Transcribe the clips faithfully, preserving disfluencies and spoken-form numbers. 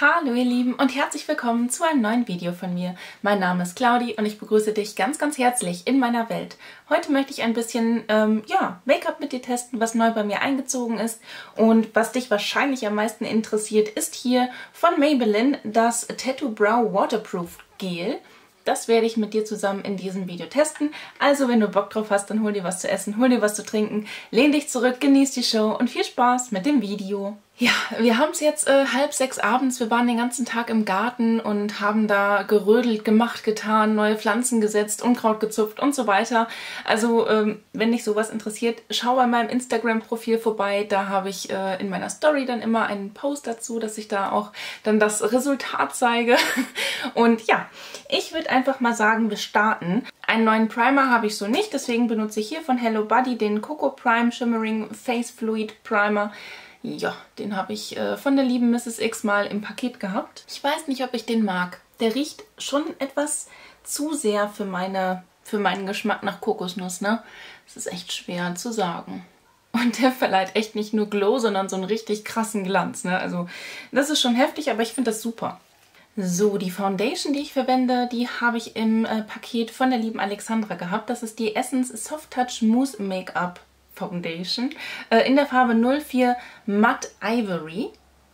Hallo ihr Lieben und herzlich willkommen zu einem neuen Video von mir. Mein Name ist Claudi und ich begrüße dich ganz ganz herzlich in meiner Welt. Heute möchte ich ein bisschen ähm, ja, Make-up mit dir testen, was neu bei mir eingezogen ist. Und was dich wahrscheinlich am meisten interessiert, ist hier von Maybelline das Tattoo Brow Waterproof Gel. Das werde ich mit dir zusammen in diesem Video testen. Also wenn du Bock drauf hast, dann hol dir was zu essen, hol dir was zu trinken, lehn dich zurück, genieß die Show und viel Spaß mit dem Video. Ja, wir haben es jetzt äh, halb sechs abends. Wir waren den ganzen Tag im Garten und haben da gerödelt, gemacht, getan, neue Pflanzen gesetzt, Unkraut gezupft und so weiter. Also ähm, wenn dich sowas interessiert, schau bei meinem Instagram-Profil vorbei. Da habe ich äh, in meiner Story dann immer einen Post dazu, dass ich da auch dann das Resultat zeige. Und ja, ich würde einfach mal sagen, wir starten. Einen neuen Primer habe ich so nicht, deswegen benutze ich hier von Hello Buddy den Coco Prime Shimmering Face Fluid Primer. Ja, den habe ich äh, von der lieben Misses X mal im Paket gehabt. Ich weiß nicht, ob ich den mag. Der riecht schon etwas zu sehr für, meine, für meinen Geschmack nach Kokosnuss, ne? Das ist echt schwer zu sagen. Und der verleiht echt nicht nur Glow, sondern so einen richtig krassen Glanz, ne? Also das ist schon heftig, aber ich finde das super. So, die Foundation, die ich verwende, die habe ich im äh, Paket von der lieben Alexandra gehabt. Das ist die Essence Soft Touch Mousse Make-up Foundation äh, in der Farbe null vier Matte Ivory.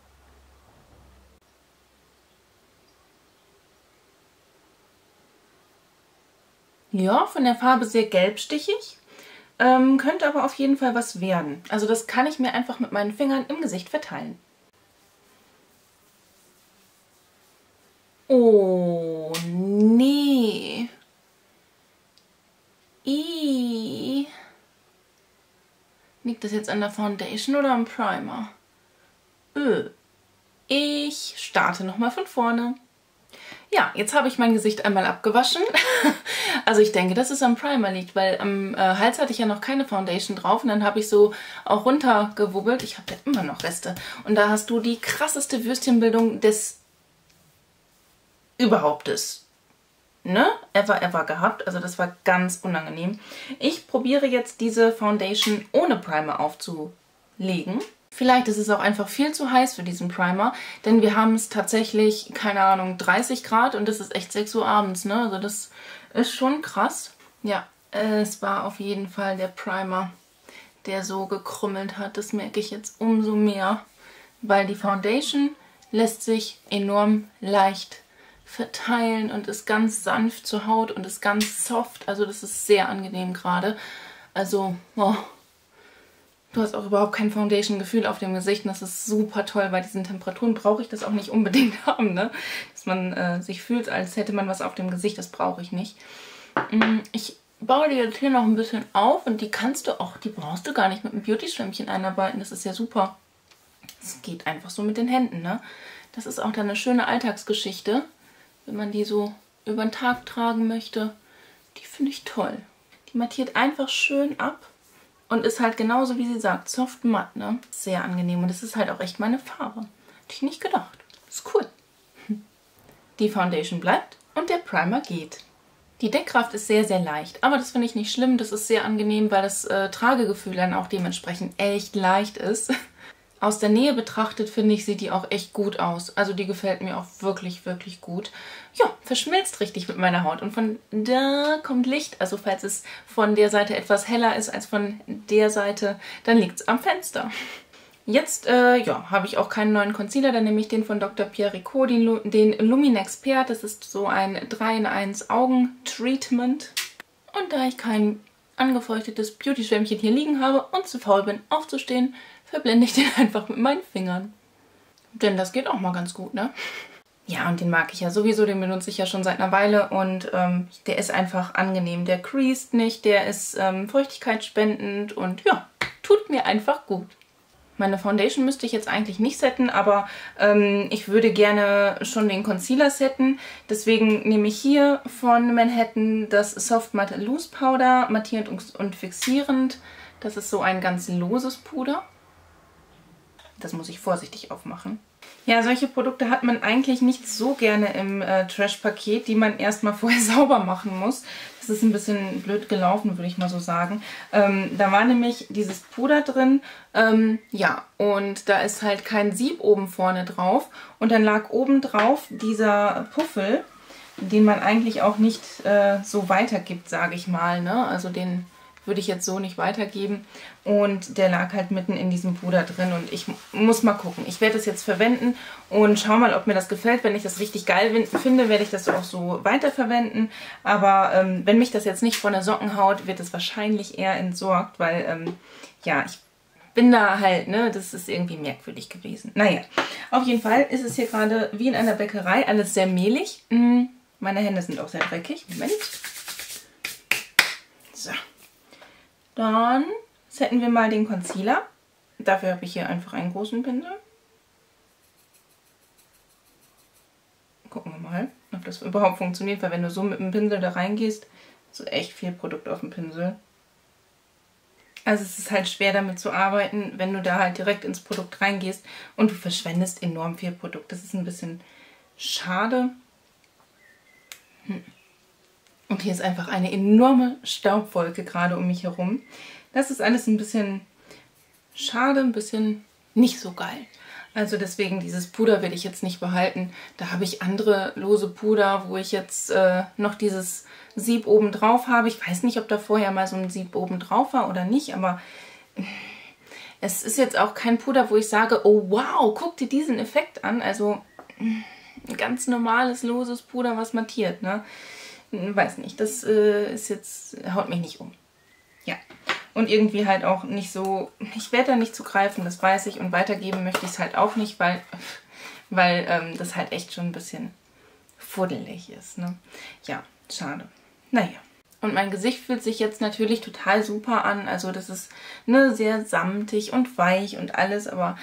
Ja, von der Farbe sehr gelbstichig. Ähm, könnte aber auf jeden Fall was werden. Also das kann ich mir einfach mit meinen Fingern im Gesicht verteilen. Oh, nee. Ih. Liegt das jetzt an der Foundation oder am Primer? Öh. Ich starte nochmal von vorne. Ja, jetzt habe ich mein Gesicht einmal abgewaschen. Also ich denke, dass es am Primer liegt, weil am äh, Hals hatte ich ja noch keine Foundation drauf. Und dann habe ich so auch runtergewubbelt. Ich habe ja immer noch Reste. Und da hast du die krasseste Würstchenbildung des Überhauptes. Ne? Ever, ever gehabt. Also das war ganz unangenehm. Ich probiere jetzt diese Foundation ohne Primer aufzulegen. Vielleicht ist es auch einfach viel zu heiß für diesen Primer, denn wir haben es tatsächlich, keine Ahnung, dreißig Grad und es ist echt sechs Uhr abends, ne? Also das ist schon krass. Ja, es war auf jeden Fall der Primer, der so gekrümmelt hat. Das merke ich jetzt umso mehr, weil die Foundation lässt sich enorm leicht verteilen und ist ganz sanft zur Haut und ist ganz soft. Also das ist sehr angenehm gerade. Also, oh, du hast auch überhaupt kein Foundation-Gefühl auf dem Gesicht. Und das ist super toll. Bei diesen Temperaturen brauche ich das auch nicht unbedingt haben, ne? Dass man äh, sich fühlt, als hätte man was auf dem Gesicht. Das brauche ich nicht. Ich baue die jetzt hier noch ein bisschen auf und die kannst du auch, die brauchst du gar nicht mit einem Beauty-Schwämmchen einarbeiten. Das ist ja super. Es geht einfach so mit den Händen, ne? Das ist auch dann eine schöne Alltagsgeschichte, wenn man die so über den Tag tragen möchte. Die finde ich toll. Die mattiert einfach schön ab und ist halt genauso, wie sie sagt, soft matt, ne? Sehr angenehm und das ist halt auch echt meine Farbe. Hätte ich nicht gedacht. Ist cool. Die Foundation bleibt und der Primer geht. Die Deckkraft ist sehr, sehr leicht, aber das finde ich nicht schlimm. Das ist sehr angenehm, weil das äh, Tragegefühl dann auch dementsprechend echt leicht ist. Aus der Nähe betrachtet, finde ich, sieht die auch echt gut aus. Also die gefällt mir auch wirklich, wirklich gut. Ja, verschmilzt richtig mit meiner Haut. Und von da kommt Licht. Also falls es von der Seite etwas heller ist als von der Seite, dann liegt es am Fenster. Jetzt äh, ja, habe ich auch keinen neuen Concealer. Dann nehme ich den von Doktor Pierricot, den, den Luminexpert. Das ist so ein drei in eins Augen-Treatment. Und da ich kein angefeuchtetes Beauty-Schwämmchen hier liegen habe und zu faul bin, aufzustehen, verblende ich den einfach mit meinen Fingern. Denn das geht auch mal ganz gut, ne? Ja, und den mag ich ja sowieso, den benutze ich ja schon seit einer Weile und ähm, der ist einfach angenehm. Der creased nicht, der ist ähm, feuchtigkeitsspendend und ja, tut mir einfach gut. Meine Foundation müsste ich jetzt eigentlich nicht setten, aber ähm, ich würde gerne schon den Concealer setten. Deswegen nehme ich hier von Manhattan das Soft Matte Loose Powder, mattierend und fixierend. Das ist so ein ganz loses Puder. Das muss ich vorsichtig aufmachen. Ja, solche Produkte hat man eigentlich nicht so gerne im äh, Trash-Paket, die man erstmal vorher sauber machen muss. Das ist ein bisschen blöd gelaufen, würde ich mal so sagen. Ähm, da war nämlich dieses Puder drin, ähm, ja, und da ist halt kein Sieb oben vorne drauf. Und dann lag oben drauf dieser Puffel, den man eigentlich auch nicht äh, so weitergibt, sage ich mal, ne? Also den würde ich jetzt so nicht weitergeben. Und der lag halt mitten in diesem Puder drin und ich muss mal gucken. Ich werde es jetzt verwenden und schau mal, ob mir das gefällt. Wenn ich das richtig geil finde, werde ich das auch so weiterverwenden. Aber ähm, wenn mich das jetzt nicht von der Socken haut, wird es wahrscheinlich eher entsorgt, weil, ähm, ja, ich bin da halt, ne, das ist irgendwie merkwürdig gewesen. Naja, auf jeden Fall ist es hier gerade wie in einer Bäckerei, alles sehr mehlig. Hm, meine Hände sind auch sehr dreckig. Moment. So. Dann setten wir mal den Concealer. Dafür habe ich hier einfach einen großen Pinsel. Gucken wir mal, ob das überhaupt funktioniert, weil wenn du so mit dem Pinsel da reingehst, so echt viel Produkt auf dem Pinsel. Also es ist halt schwer damit zu arbeiten, wenn du da halt direkt ins Produkt reingehst und du verschwendest enorm viel Produkt. Das ist ein bisschen schade. Hm. Und hier ist einfach eine enorme Staubwolke gerade um mich herum. Das ist alles ein bisschen schade, ein bisschen nicht so geil. Also deswegen, dieses Puder werde ich jetzt nicht behalten. Da habe ich andere lose Puder, wo ich jetzt äh, noch dieses Sieb oben drauf habe. Ich weiß nicht, ob da vorher mal so ein Sieb oben drauf war oder nicht, aber es ist jetzt auch kein Puder, wo ich sage, oh wow, guck dir diesen Effekt an. Also ein ganz normales, loses Puder, was mattiert, ne? Weiß nicht, das äh, ist jetzt, haut mich nicht um. Ja, und irgendwie halt auch nicht so, ich werde da nicht zu greifen, das weiß ich. Und weitergeben möchte ich es halt auch nicht, weil, weil ähm, das halt echt schon ein bisschen fuddelig ist, ne? Ja, schade. Naja. Und mein Gesicht fühlt sich jetzt natürlich total super an. Also das ist, ne, sehr samtig und weich und alles, aber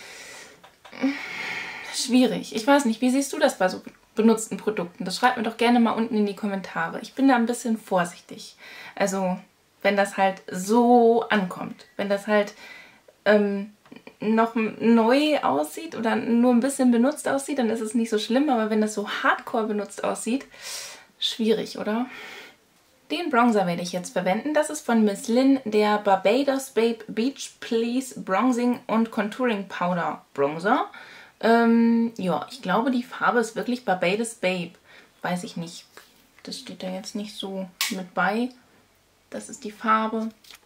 schwierig. Ich weiß nicht, wie siehst du das bei so benutzten Produkten? Das schreibt mir doch gerne mal unten in die Kommentare. Ich bin da ein bisschen vorsichtig. Also, wenn das halt so ankommt. Wenn das halt ähm, noch neu aussieht oder nur ein bisschen benutzt aussieht, dann ist es nicht so schlimm. Aber wenn das so hardcore benutzt aussieht, schwierig, oder? Den Bronzer werde ich jetzt verwenden. Das ist von Miss Lynn, der Barbados Babe Beach Please Bronzing und Contouring Powder Bronzer. Ähm, ja, ich glaube, die Farbe ist wirklich Barbados Babe. Weiß ich nicht. Das steht da jetzt nicht so mit bei. Das ist die Farbe.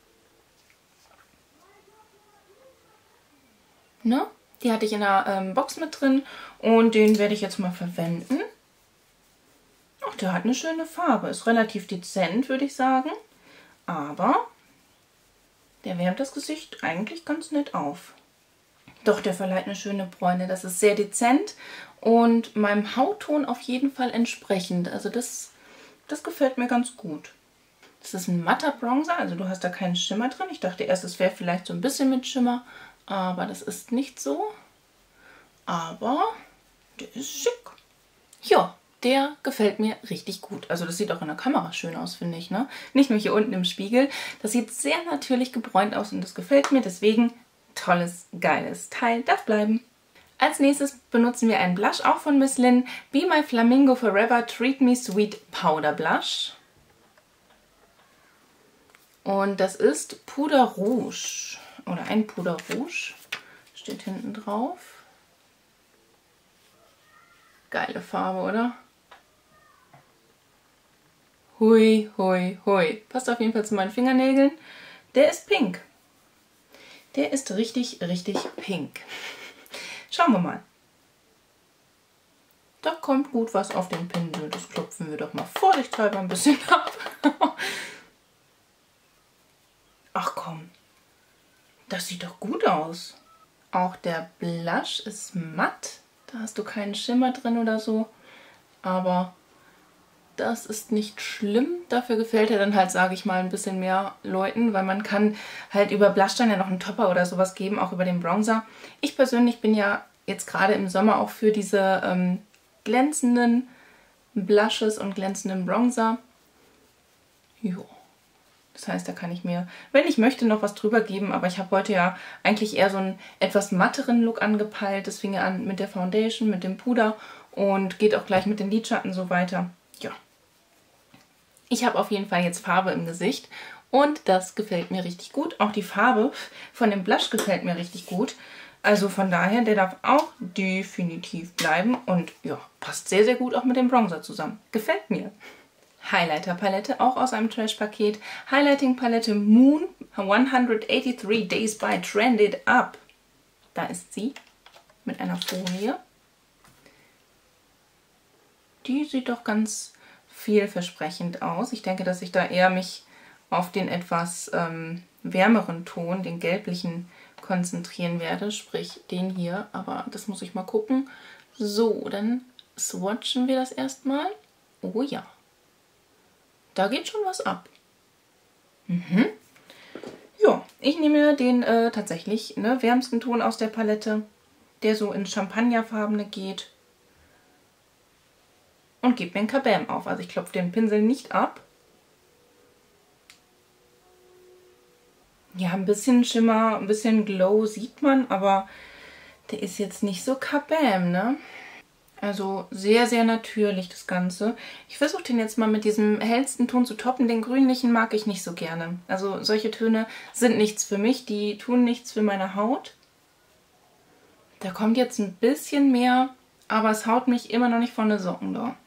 Ne? Die hatte ich in der ähm, Box mit drin. Und den werde ich jetzt mal verwenden. Ach, der hat eine schöne Farbe. Ist relativ dezent, würde ich sagen. Aber der wärmt das Gesicht eigentlich ganz nett auf. Doch, der verleiht eine schöne Bräune. Das ist sehr dezent und meinem Hautton auf jeden Fall entsprechend. Also das, das gefällt mir ganz gut. Das ist ein matter Bronzer, also du hast da keinen Schimmer drin. Ich dachte erst, es wäre vielleicht so ein bisschen mit Schimmer, aber das ist nicht so. Aber der ist schick. Ja, der gefällt mir richtig gut. Also das sieht auch in der Kamera schön aus, finde ich, ne? Nicht nur hier unten im Spiegel. Das sieht sehr natürlich gebräunt aus und das gefällt mir. Deswegen tolles, geiles Teil, darf bleiben. Als nächstes benutzen wir einen Blush, auch von Miss Lynn. Be My Flamingo Forever Treat Me Sweet Powder Blush. Und das ist Puder Rouge. Oder ein Puder Rouge. Steht hinten drauf. Geile Farbe, oder? Hui, hui, hui. Passt auf jeden Fall zu meinen Fingernägeln. Der ist pink. Der ist richtig, richtig pink. Schauen wir mal. Da kommt gut was auf den Pinsel. Das klopfen wir doch mal vorsichtshalber ein bisschen ab. Ach komm. Das sieht doch gut aus. Auch der Blush ist matt. Da hast du keinen Schimmer drin oder so. Aber das ist nicht schlimm. Dafür gefällt er dann halt, sage ich mal, ein bisschen mehr Leuten, weil man kann halt über Blush dann ja noch einen Topper oder sowas geben, auch über den Bronzer. Ich persönlich bin ja jetzt gerade im Sommer auch für diese ähm, glänzenden Blushes und glänzenden Bronzer. Jo, Das heißt, da kann ich mir, wenn ich möchte, noch was drüber geben. Aber ich habe heute ja eigentlich eher so einen etwas matteren Look angepeilt. Das fing ja an mit der Foundation, mit dem Puder und geht auch gleich mit den Lidschatten so weiter. Ja. Ich habe auf jeden Fall jetzt Farbe im Gesicht und das gefällt mir richtig gut. Auch die Farbe von dem Blush gefällt mir richtig gut. Also von daher, der darf auch definitiv bleiben und ja, passt sehr, sehr gut auch mit dem Bronzer zusammen. Gefällt mir. Highlighter-Palette, auch aus einem Trash-Paket. Highlighting-Palette Moon hundertdreiundachtzig Days by Trended Up. Da ist sie mit einer Folie. Die sieht doch ganz vielversprechend aus. Ich denke, dass ich da eher mich auf den etwas ähm, wärmeren Ton, den gelblichen, konzentrieren werde. Sprich, den hier. Aber das muss ich mal gucken. So, dann swatchen wir das erstmal. Oh ja. Da geht schon was ab. Mhm. Ja, ich nehme den äh, tatsächlich ne, wärmsten Ton aus der Palette, der so ins Champagnerfarbene geht. Und gebe mir ein Kabam auf. Also ich klopfe den Pinsel nicht ab. Ja, ein bisschen Schimmer, ein bisschen Glow sieht man, aber der ist jetzt nicht so Kabam, ne? Also sehr, sehr natürlich das Ganze. Ich versuche den jetzt mal mit diesem hellsten Ton zu toppen. Den grünlichen mag ich nicht so gerne. Also solche Töne sind nichts für mich. Die tun nichts für meine Haut. Da kommt jetzt ein bisschen mehr, aber es haut mich immer noch nicht von den Socken da.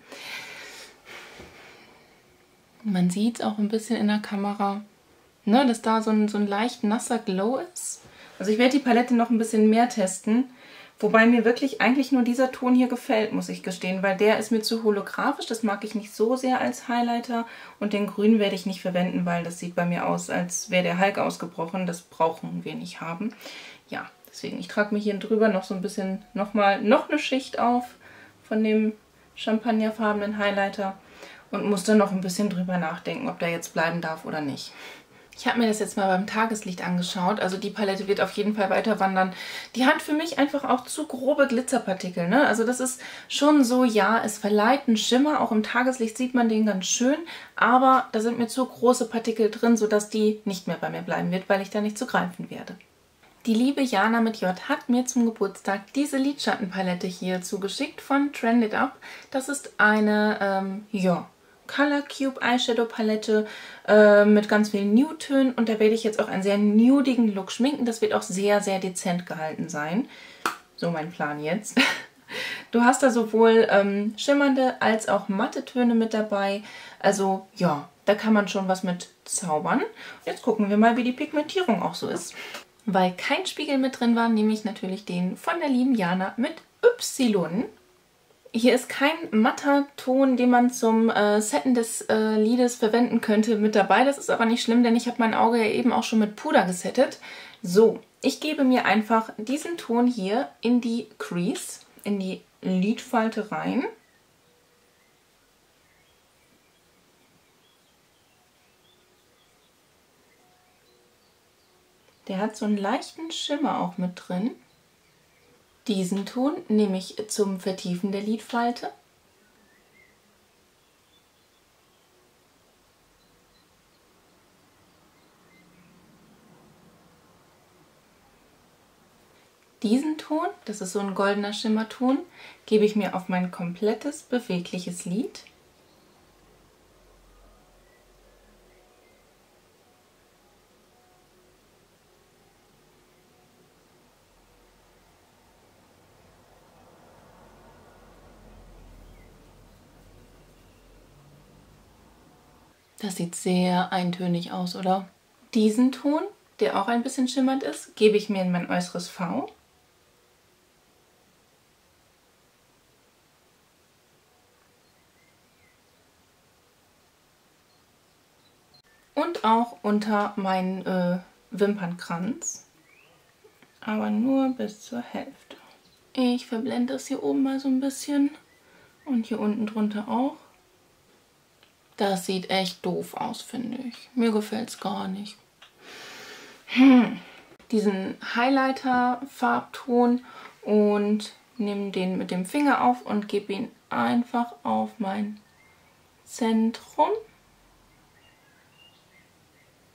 Man sieht es auch ein bisschen in der Kamera, ne, dass da so ein, so ein leicht nasser Glow ist. Also ich werde die Palette noch ein bisschen mehr testen. Wobei mir wirklich eigentlich nur dieser Ton hier gefällt, muss ich gestehen, weil der ist mir zu holographisch. Das mag ich nicht so sehr als Highlighter. Und den grünen werde ich nicht verwenden, weil das sieht bei mir aus, als wäre der Hulk ausgebrochen. Das brauchen wir nicht haben. Ja, deswegen, ich trage mir hier drüber noch so ein bisschen nochmal noch eine Schicht auf von dem champagnerfarbenen Highlighter. Und muss dann noch ein bisschen drüber nachdenken, ob der jetzt bleiben darf oder nicht. Ich habe mir das jetzt mal beim Tageslicht angeschaut. Also die Palette wird auf jeden Fall weiter wandern. Die hat für mich einfach auch zu grobe Glitzerpartikel, ne? Also das ist schon so, ja, es verleiht einen Schimmer. Auch im Tageslicht sieht man den ganz schön. Aber da sind mir zu große Partikel drin, sodass die nicht mehr bei mir bleiben wird, weil ich da nicht zu greifen werde. Die liebe Jana mit J hat mir zum Geburtstag diese Lidschattenpalette hier zugeschickt von Trended Up. Das ist eine, ähm, ja... Color Cube Eyeshadow Palette äh, mit ganz vielen Nude-Tönen und da werde ich jetzt auch einen sehr nudigen Look schminken. Das wird auch sehr, sehr dezent gehalten sein. So mein Plan jetzt. Du hast da sowohl ähm, schimmernde als auch matte Töne mit dabei. Also ja, da kann man schon was mit zaubern. Jetzt gucken wir mal, wie die Pigmentierung auch so ist. Weil kein Spiegel mit drin war, nehme ich natürlich den von der lieben Jana mit Y. Hier ist kein matter Ton, den man zum äh, Setten des äh, Lides verwenden könnte, mit dabei. Das ist aber nicht schlimm, denn ich habe mein Auge ja eben auch schon mit Puder gesettet. So, ich gebe mir einfach diesen Ton hier in die Crease, in die Lidfalte rein. Der hat so einen leichten Schimmer auch mit drin. Diesen Ton nehme ich zum Vertiefen der Lidfalte. Diesen Ton, das ist so ein goldener Schimmerton, gebe ich mir auf mein komplettes bewegliches Lid. Das sieht sehr eintönig aus, oder? Diesen Ton, der auch ein bisschen schimmernd ist, gebe ich mir in mein äußeres V. Und auch unter meinen äh, Wimpernkranz. Aber nur bis zur Hälfte. Ich verblende das hier oben mal so ein bisschen. Und hier unten drunter auch. Das sieht echt doof aus, finde ich. Mir gefällt es gar nicht. Hm. Diesen Highlighter-Farbton und nehme den mit dem Finger auf und gebe ihn einfach auf mein Zentrum.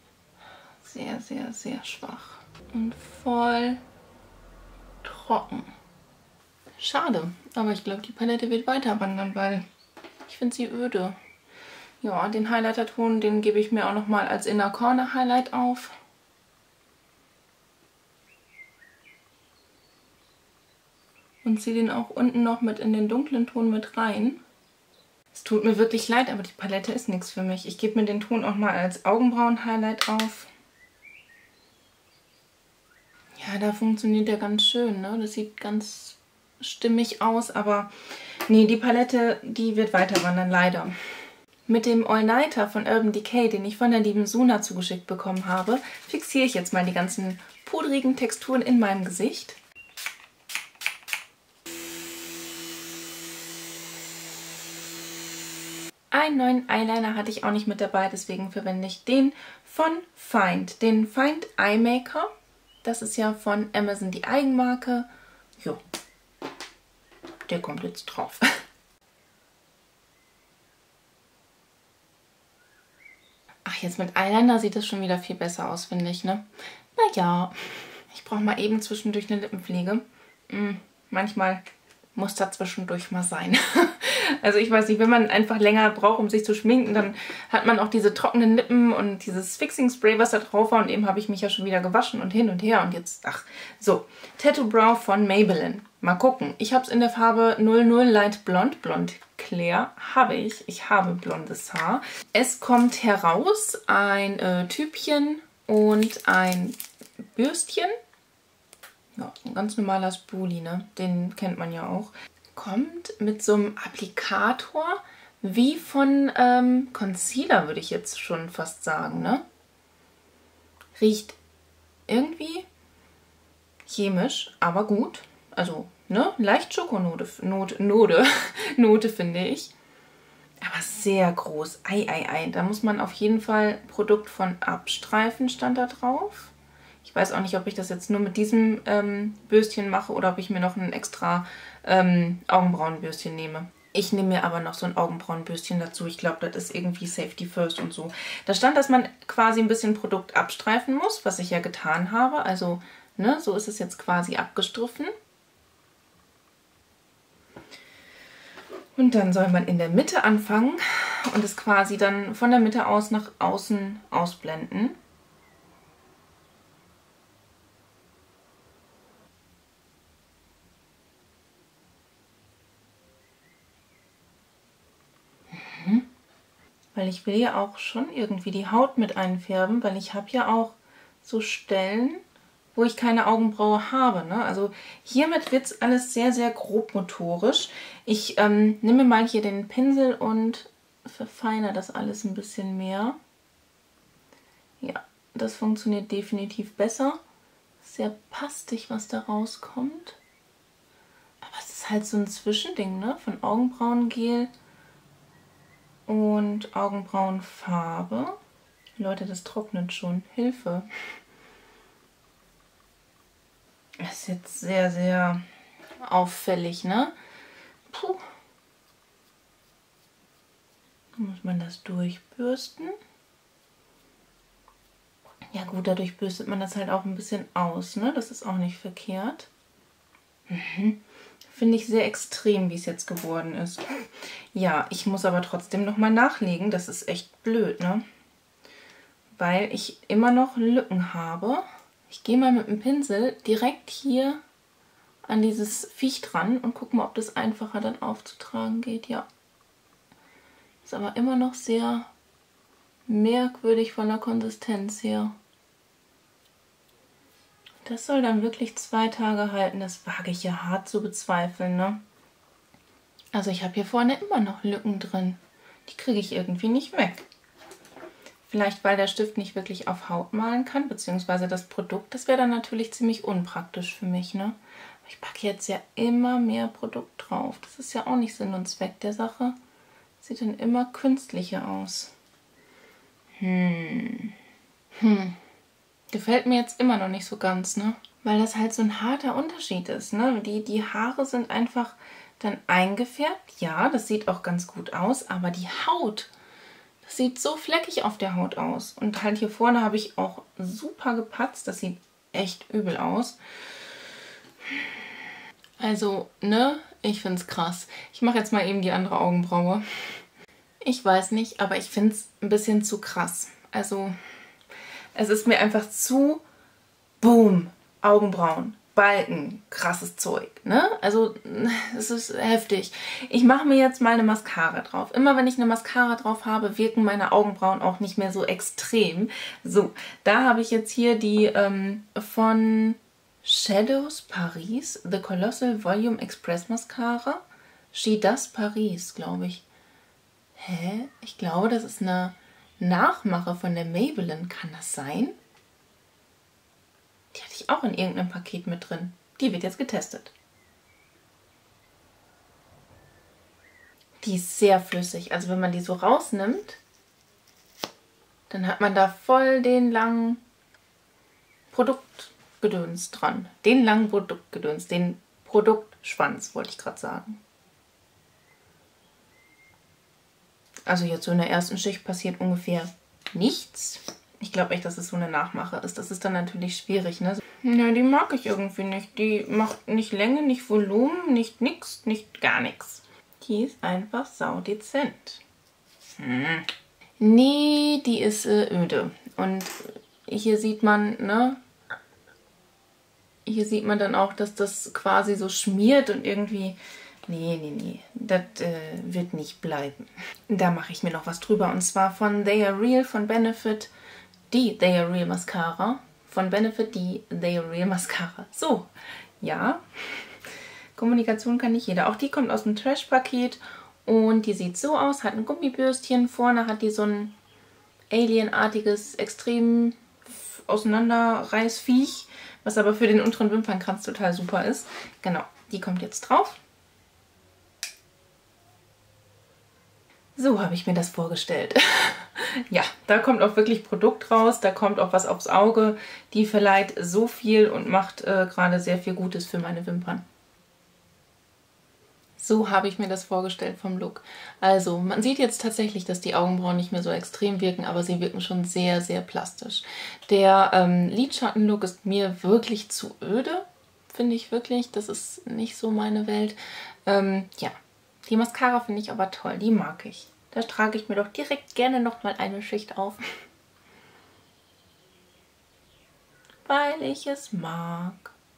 sehr, sehr, sehr schwach. Und voll trocken. Schade, aber ich glaube, die Palette wird weiter wandern, weil ich finde sie öde. Ja, den Highlighter-Ton, den gebe ich mir auch nochmal als Inner Corner Highlight auf. Und ziehe den auch unten noch mit in den dunklen Ton mit rein. Es tut mir wirklich leid, aber die Palette ist nichts für mich. Ich gebe mir den Ton auch mal als Augenbrauen-Highlight auf. Ja, da funktioniert der ganz schön, ne? Das sieht ganz stimmig aus, aber nee, die Palette, die wird weiter wandern, leider. Mit dem All-Nighter von Urban Decay, den ich von der lieben Suna zugeschickt bekommen habe, fixiere ich jetzt mal die ganzen pudrigen Texturen in meinem Gesicht. Einen neuen Eyeliner hatte ich auch nicht mit dabei, deswegen verwende ich den von Find, den Find Eye Maker. Das ist ja von Amazon die Eigenmarke. Jo, der kommt jetzt drauf. Ach, jetzt mit Eyeliner sieht das schon wieder viel besser aus, finde ich, ne? Naja, ich brauche mal eben zwischendurch eine Lippenpflege. Hm, manchmal muss da zwischendurch mal sein. Also ich weiß nicht, wenn man einfach länger braucht, um sich zu schminken, dann hat man auch diese trockenen Lippen und dieses Fixing Spray, was da drauf war. Und eben habe ich mich ja schon wieder gewaschen und hin und her. Und jetzt, ach, so. Tattoo Brow von Maybelline. Mal gucken. Ich habe es in der Farbe null null Light Blond. Blond Claire habe ich. Ich habe blondes Haar. Es kommt heraus ein äh, Tübchen und ein Bürstchen. Ja, ein ganz normaler Spoolie, ne? Den kennt man ja auch. Kommt mit so einem Applikator wie von ähm, Concealer, würde ich jetzt schon fast sagen, ne? Riecht irgendwie chemisch, aber gut. Also, ne? Leicht Schokonote, Note, Note, Note finde ich. Aber sehr groß. Ei, ei, ei. Da muss man auf jeden Fall Produkt von Abstreifen stand da drauf. Ich weiß auch nicht, ob ich das jetzt nur mit diesem ähm, Bürstchen mache oder ob ich mir noch ein extra ähm, Augenbrauenbürstchen nehme. Ich nehme mir aber noch so ein Augenbrauenbürstchen dazu. Ich glaube, das ist irgendwie Safety First und so. Da stand, dass man quasi ein bisschen Produkt abstreifen muss, was ich ja getan habe. Also, ne, so ist es jetzt quasi abgestriffen. Und dann soll man in der Mitte anfangen und es quasi dann von der Mitte aus nach außen ausblenden. Weil ich will ja auch schon irgendwie die Haut mit einfärben, weil ich habe ja auch so Stellen, wo ich keine Augenbraue habe, ne? Also hiermit wird es alles sehr, sehr grob motorisch. Ich ähm, nehme mal hier den Pinsel und verfeinere das alles ein bisschen mehr. Ja, das funktioniert definitiv besser. Sehr pastig, was da rauskommt. Aber es ist halt so ein Zwischending, ne? Von Augenbrauengel und Augenbrauenfarbe. Leute, das trocknet schon. Hilfe. Das ist jetzt sehr, sehr auffällig, ne? Puh. Dann muss man das durchbürsten. Ja gut, dadurch bürstet man das halt auch ein bisschen aus, ne? Das ist auch nicht verkehrt. Mhm. Finde ich sehr extrem, wie es jetzt geworden ist. Ja, ich muss aber trotzdem nochmal nachlegen. Das ist echt blöd, ne? Weil ich immer noch Lücken habe. Ich gehe mal mit dem Pinsel direkt hier an dieses Viech dran und gucke mal, ob das einfacher dann aufzutragen geht. Ja. Ist aber immer noch sehr merkwürdig von der Konsistenz her. Das soll dann wirklich zwei Tage halten. Das wage ich ja hart zu bezweifeln, ne? Also ich habe hier vorne immer noch Lücken drin. Die kriege ich irgendwie nicht weg. Vielleicht, weil der Stift nicht wirklich auf Haut malen kann, beziehungsweise das Produkt. Das wäre dann natürlich ziemlich unpraktisch für mich, ne? Ich packe jetzt ja immer mehr Produkt drauf. Das ist ja auch nicht Sinn und Zweck der Sache. Sieht dann immer künstlicher aus. Hm. Hm. Gefällt mir jetzt immer noch nicht so ganz, ne? Weil das halt so ein harter Unterschied ist, ne? Die, die Haare sind einfach dann eingefärbt. Ja, das sieht auch ganz gut aus, aber die Haut, Das sieht so fleckig auf der Haut aus. Und halt hier vorne habe ich auch super gepatzt. Das sieht echt übel aus. Also, ne? Ich finde es krass. Ich mache jetzt mal eben die andere Augenbraue. Ich weiß nicht, aber ich finde es ein bisschen zu krass. Also, es ist mir einfach zu boom, Augenbrauen, Balken, krasses Zeug, ne? Also, es ist heftig. Ich mache mir jetzt mal eine Mascara drauf. Immer wenn ich eine Mascara drauf habe, wirken meine Augenbrauen auch nicht mehr so extrem. So, da habe ich jetzt hier die ähm, von Shadows Paris, The Colossal Volume Express Mascara. She Does Paris, glaube ich. Hä? Ich glaube, das ist eine Nachmache von der Maybelline. Kann das sein? Die hatte ich auch in irgendeinem Paket mit drin. Die wird jetzt getestet. Die ist sehr flüssig. Also wenn man die so rausnimmt, dann hat man da voll den langen Produktgedöns dran. Den langen Produktgedöns, den Produktschwanz, wollte ich gerade sagen. Also jetzt so in der ersten Schicht passiert ungefähr nichts. Ich glaube echt, dass es so eine Nachmache ist. Das ist dann natürlich schwierig, ne? Ja, die mag ich irgendwie nicht. Die macht nicht Länge, nicht Volumen, nicht nix, nicht gar nichts. Die ist einfach saudezent. Hm. Nee, die ist äh, öde. Und hier sieht man, ne? Hier sieht man dann auch, dass das quasi so schmiert und irgendwie... Nee, nee, nee. Das äh, wird nicht bleiben. Da mache ich mir noch was drüber. Und zwar von They Are Real, von Benefit, die They Are Real Mascara. Von Benefit, die They Are Real Mascara. So, ja. Kommunikation kann nicht jeder. Auch die kommt aus dem Trash-Paket. Und die sieht so aus. Hat ein Gummibürstchen. Vorne hat die so ein alienartiges, extrem Auseinanderreißviech. Was aber für den unteren Wimpernkranz total super ist. Genau, die kommt jetzt drauf. So habe ich mir das vorgestellt. Ja, da kommt auch wirklich Produkt raus, da kommt auch was aufs Auge. Die verleiht so viel und macht äh, gerade sehr viel Gutes für meine Wimpern. So habe ich mir das vorgestellt vom Look. Also, man sieht jetzt tatsächlich, dass die Augenbrauen nicht mehr so extrem wirken, aber sie wirken schon sehr, sehr plastisch. Der ähm, Lidschattenlook ist mir wirklich zu öde, finde ich wirklich. Das ist nicht so meine Welt. Ähm, ja. Die Mascara finde ich aber toll, die mag ich. Da trage ich mir doch direkt gerne nochmal eine Schicht auf. Weil ich es mag.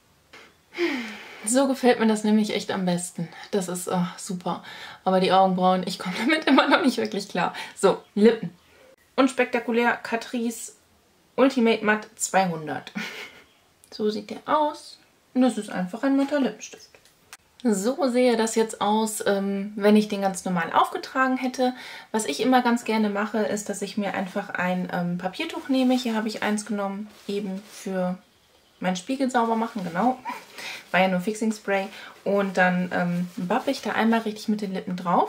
So gefällt mir das nämlich echt am besten. Das ist oh, super. Aber die Augenbrauen, ich komme damit immer noch nicht wirklich klar. So, Lippen. Unspektakulär Catrice Ultimate Matte zweihundert. So sieht der aus. Und das ist einfach ein matter Lippenstift. So sehe das jetzt aus, ähm, wenn ich den ganz normal aufgetragen hätte. Was ich immer ganz gerne mache, ist, dass ich mir einfach ein ähm, Papiertuch nehme. Hier habe ich eins genommen, eben für meinen Spiegel sauber machen, genau. War ja nur Fixing Spray. Und dann ähm, bappe ich da einmal richtig mit den Lippen drauf.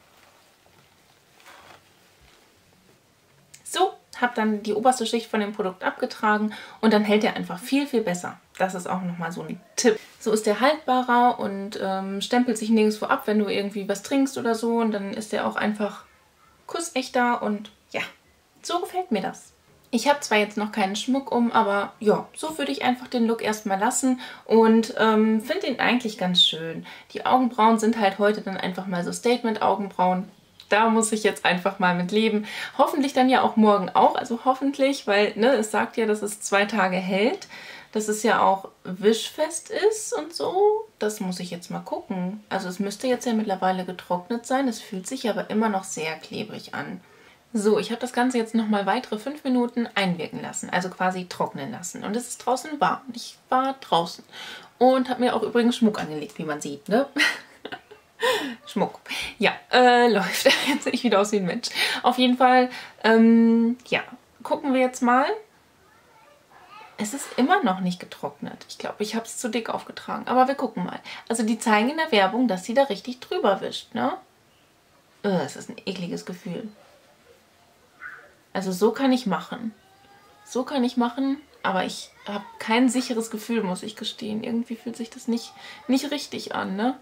So, habe dann die oberste Schicht von dem Produkt abgetragen und dann hält der einfach viel, viel besser. Das ist auch nochmal so ein Tipp. So ist der haltbarer und ähm, stempelt sich nirgendwo ab, wenn du irgendwie was trinkst oder so. Und dann ist der auch einfach kussechter und ja, so gefällt mir das. Ich habe zwar jetzt noch keinen Schmuck um, aber ja, so würde ich einfach den Look erstmal lassen und ähm, finde ihn eigentlich ganz schön. Die Augenbrauen sind halt heute dann einfach mal so Statement-Augenbrauen. Da muss ich jetzt einfach mal mit leben. Hoffentlich dann ja auch morgen auch, also hoffentlich, weil ne, es sagt ja, dass es zwei Tage hält. Dass es ja auch wischfest ist und so. Das muss ich jetzt mal gucken. Also es müsste jetzt ja mittlerweile getrocknet sein. Es fühlt sich aber immer noch sehr klebrig an. So, ich habe das Ganze jetzt nochmal weitere fünf Minuten einwirken lassen. Also quasi trocknen lassen. Und es ist draußen warm. Ich war draußen. Und habe mir auch übrigens Schmuck angelegt, wie man sieht, ne? Schmuck. Ja, äh, läuft. Jetzt sehe ich wieder aus wie ein Mensch. Auf jeden Fall, ähm, ja, gucken wir jetzt mal. Es ist immer noch nicht getrocknet. Ich glaube, ich habe es zu dick aufgetragen. Aber wir gucken mal. Also die zeigen in der Werbung, dass sie da richtig drüber wischt, ne? Äh, es ist ein ekliges Gefühl. Also so kann ich machen. So kann ich machen, aber ich habe kein sicheres Gefühl, muss ich gestehen. Irgendwie fühlt sich das nicht, nicht richtig an, ne?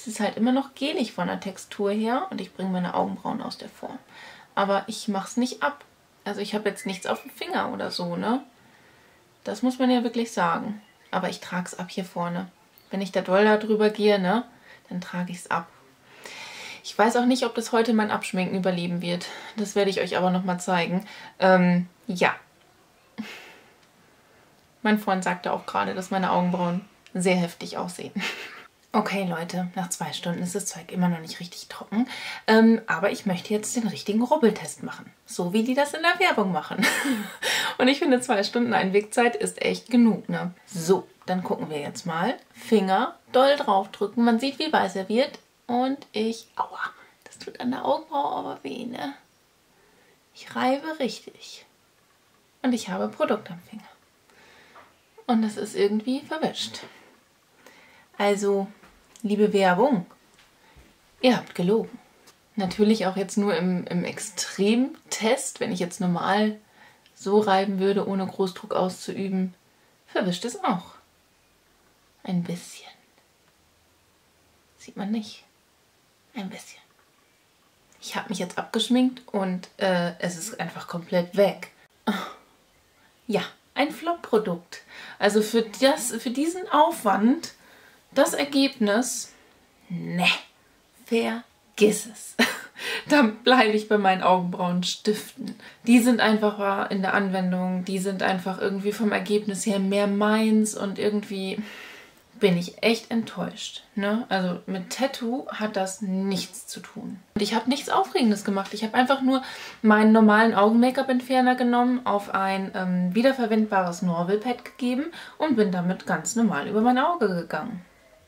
Es ist halt immer noch gelig von der Textur her und ich bringe meine Augenbrauen aus der Form. Aber ich mache es nicht ab. Also ich habe jetzt nichts auf dem Finger oder so, ne? Das muss man ja wirklich sagen. Aber ich trage es ab hier vorne. Wenn ich da doll da drüber gehe, ne, dann trage ich es ab. Ich weiß auch nicht, ob das heute mein Abschminken überleben wird. Das werde ich euch aber nochmal zeigen. Ähm, ja. Mein Freund sagte auch gerade, dass meine Augenbrauen sehr heftig aussehen. Okay, Leute, nach zwei Stunden ist das Zeug immer noch nicht richtig trocken. Ähm, aber ich möchte jetzt den richtigen Rubbeltest machen. So wie die das in der Werbung machen. Und ich finde, zwei Stunden Einwegzeit ist echt genug, ne? So, dann gucken wir jetzt mal. Finger doll draufdrücken. Man sieht, wie weiß er wird. Und ich... Aua, das tut an der Augenbraue aber weh, ne? Ich reibe richtig. Und ich habe Produkt am Finger. Und das ist irgendwie verwischt. Also, liebe Werbung, ihr habt gelogen. Natürlich auch jetzt nur im, im Extremtest, wenn ich jetzt normal so reiben würde, ohne Großdruck auszuüben, verwischt es auch. Ein bisschen. Sieht man nicht. Ein bisschen. Ich habe mich jetzt abgeschminkt und äh, es ist einfach komplett weg. Ja, ein Flop-Produkt. Also für, das, für diesen Aufwand, das Ergebnis, ne, vergiss es. Da bleibe ich bei meinen Augenbrauenstiften. Die sind einfach in der Anwendung, die sind einfach irgendwie vom Ergebnis her mehr meins und irgendwie bin ich echt enttäuscht. Ne? Also mit Tattoo hat das nichts zu tun. Und ich habe nichts Aufregendes gemacht. Ich habe einfach nur meinen normalen Augen-Make-up-Entferner genommen, auf ein ähm, wiederverwendbares Norvil-Pad gegeben und bin damit ganz normal über mein Auge gegangen.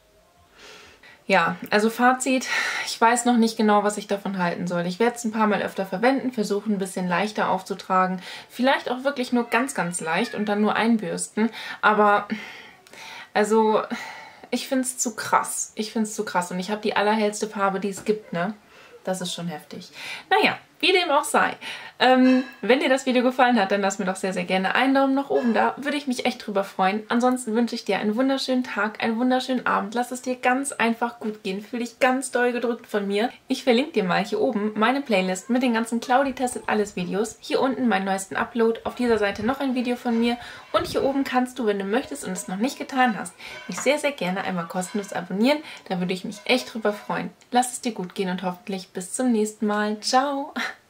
Ja, also Fazit, ich weiß noch nicht genau, was ich davon halten soll. Ich werde es ein paar Mal öfter verwenden, versuchen ein bisschen leichter aufzutragen. Vielleicht auch wirklich nur ganz, ganz leicht und dann nur einbürsten. Aber... Also, ich finde es zu krass. Ich finde es zu krass. Und ich habe die allerhellste Farbe, die es gibt, ne? Das ist schon heftig. Naja, wie dem auch sei. Ähm, wenn dir das Video gefallen hat, dann lass mir doch sehr, sehr gerne einen Daumen nach oben da. Würde ich mich echt drüber freuen. Ansonsten wünsche ich dir einen wunderschönen Tag, einen wunderschönen Abend. Lass es dir ganz einfach gut gehen. Fühl dich ganz doll gedrückt von mir. Ich verlinke dir mal hier oben meine Playlist mit den ganzen Claudi testet alles Videos. Hier unten meinen neuesten Upload. Auf dieser Seite noch ein Video von mir. Und hier oben kannst du, wenn du möchtest und es noch nicht getan hast, mich sehr, sehr gerne einmal kostenlos abonnieren. Da würde ich mich echt drüber freuen. Lass es dir gut gehen und hoffentlich bis zum nächsten Mal. Ciao!